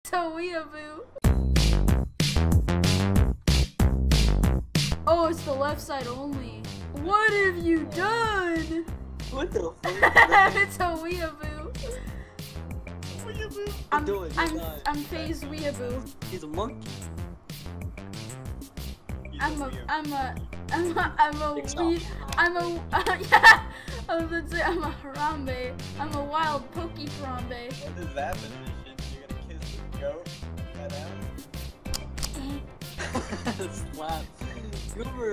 It's a weeaboo. Oh, it's the left side only. What have you done? What the fuck? It's a weeaboo. I'm phased weeaboo. He's a monkey. I'm a yeah. I'm a Harambe. I'm a wild Poke Harambe. What is that position? You're gonna kiss the goat? That Slap. Goober,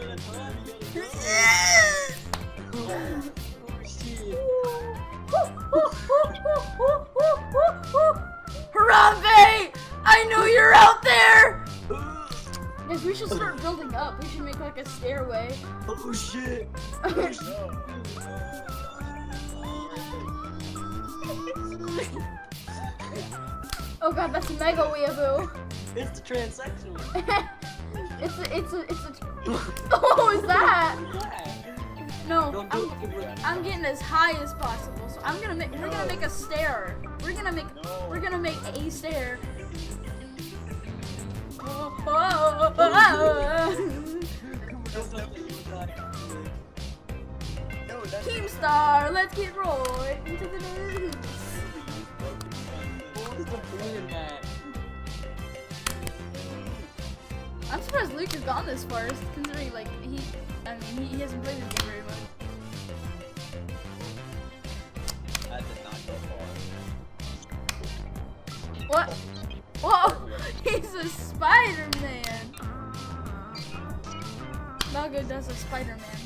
Harambe! I know you're out there! Guys, we should start building up. We should make like a stairway. Oh shit! Oh god, that's a mega weeaboo. It's the transsexual. it's a Oh, is that? No, I'm getting as high as possible. So we're gonna make a stair. We're gonna make a stair. Keemstar, let's get rolling into the news. I'm surprised Luke has gone this far, considering like he hasn't played this game very much. did not go far. What? Whoa! He's a Spider-Man! Nago does a Spider-Man.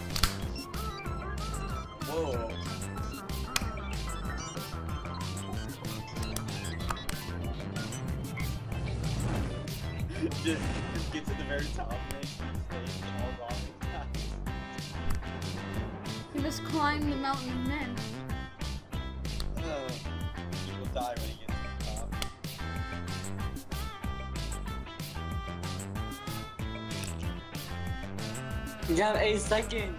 Whoa. just get to the very top and stay all wrong. You must climb the mountain of men. You will die when he gets to the top. You have 8 seconds.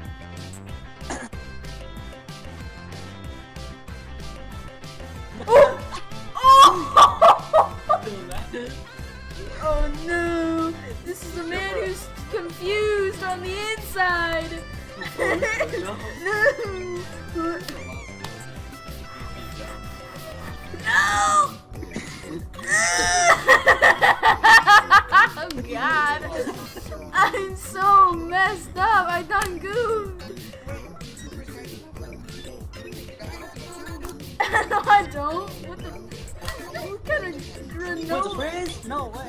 Oh no! This is a man who's confused on the inside! No! No! Oh god! I'm so messed up! I done goofed! No, I don't! What the? What kind of granola? What's no way!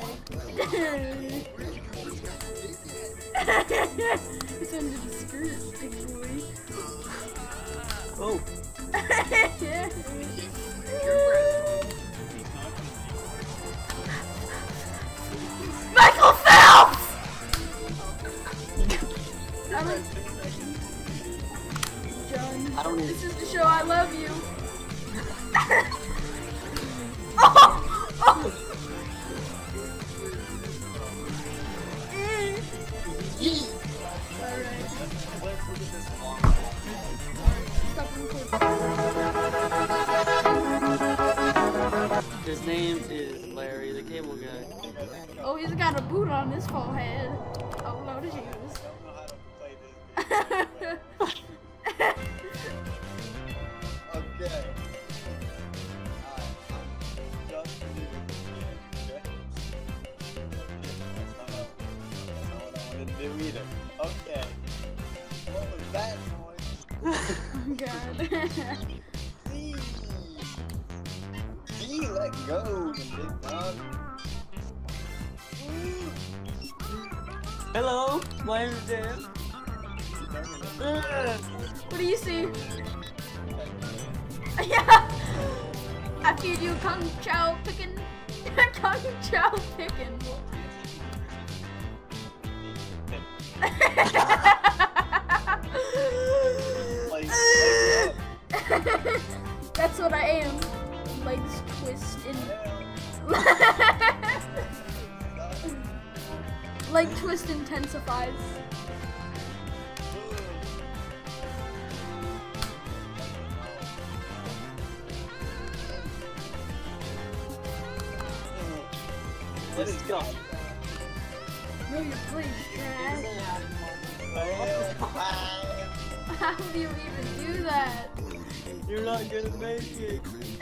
It's under the skirt, big boy. Oh! Michael Phelps! John, this is the show. I love you. Oh! Oh! His name is Larry the Cable Guy. Oh, he's got a boot on his forehead. Oh, load of shoes. I don't know how to play this game. Okay. Just leave it again, okay? That's not what I wanted to do either. Okay. What was that noise? Oh, God. Let go, the big dog. Hello, my name is Dan. What do you see? Yeah. I feed you Kung Chao pickin'. Kung Chao pickin'. That's what I am. Legs twisting. Leg twist intensifies. Let's go. No, you're playing trash. How do you even do that? You're not gonna make it.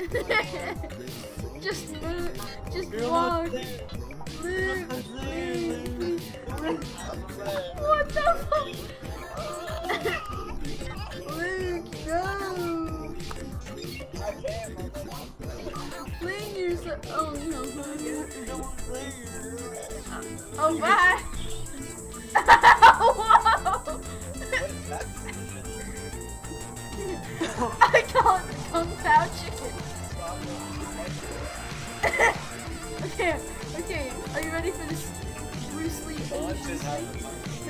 Just move. Just You're walk. almost there. Luke, Almost there, Luke. Luke. What the fuck? Luke, no. Playing yourself. Oh no. Oh, bye. Whoa. I call it the Kung Pao chicken. Okay, okay. Are you ready for this Bruce Lee Asian fight?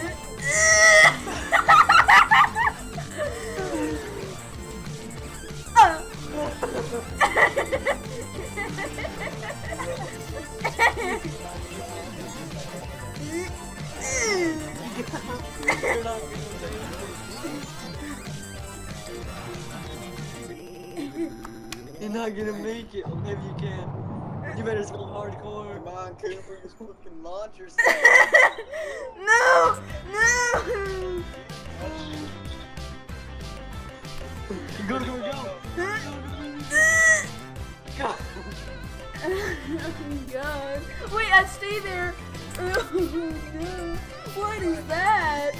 You're not gonna make it. Oh, maybe you can. You better go hardcore. Come on, Cooper, just fucking launch yourself. No! No! Go, go, go. Go. Oh god. Wait, I stay there. Oh no. What is that?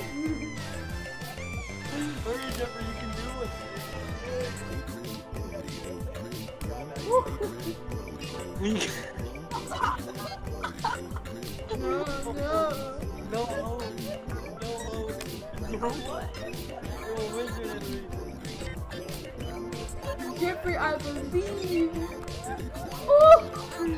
Hurry, Jeffrey, you can do it. No, no. No hope. No hope. No what? You're a wizard, Henry. Jeffrey, I believe. Oh!